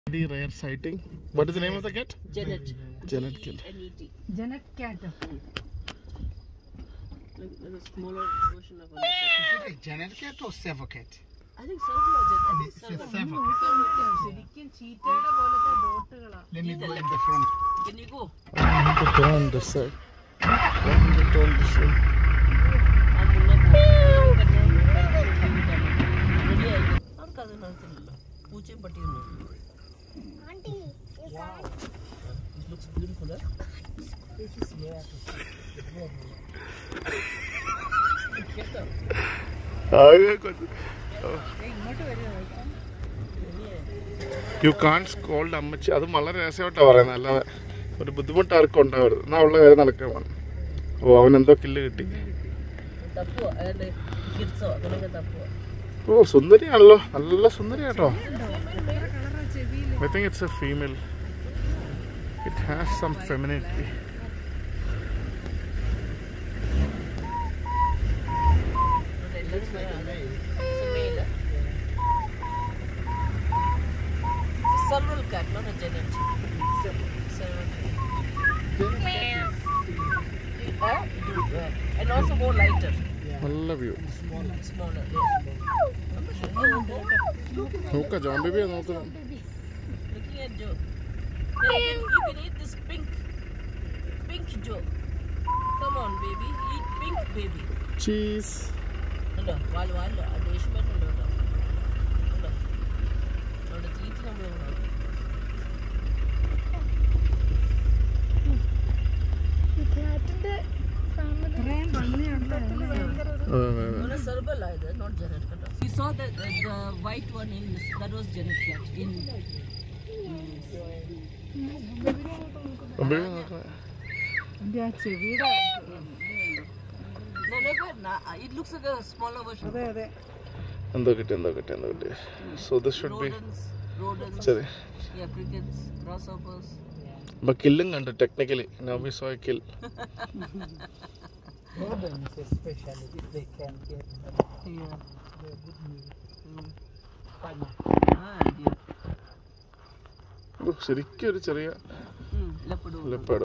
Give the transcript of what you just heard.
Very rare sighting. What is the name of the cat? Janet. Janet cat. Janet cat. Like a smaller version of a cat. Is it a Janet cat or Serval cat? I think Serval or Janet. It's a Serval. ശരിക്കും ചീറ്റയുടെ പോലത്തെ ഡോട്ടുകളാ. Let me go in the front. Can you go? I need to turn this side. I need to turn this side. It looks beautiful, huh? You can't scold Ammachi. That's why I'm saying that. ഒരു ബുദ്ധിമുട്ട് ആർക്കും ഉണ്ടാവരുത്. എന്നാ ഉള്ള കാര്യം നടക്കാൻ വേണം. ഓ അവൻ എന്തോ കില്ല് കിട്ടി. ഓ സുന്ദരിയാണല്ലോ. നല്ല സുന്ദരിയാട്ടോ. I think it's a female. It has some femininity. It's a male. It's a Serval cat, not a Janet. And also more lighter. I love you. Smaller. നോക്ക ജോൺ ബേബിയാ നോക്കണം. Looking at Joe. You can eat this pink Joe. Come on, baby. Eat pink, baby. Cheese. Hello. While addition hello. Hello. Teeth number. Serval either, not Janet cat. We saw the white one in that was Janet cat in. It looks like a smaller version. So this should be Rodents. Yeah, crickets, grasshoppers. But killing under technically. Now we saw a kill. Rodents especially, if they can get them. Yeah. They're good meal. Yeah. ശരിക്കും ഒരു ചെറിയ Leopard. leopard.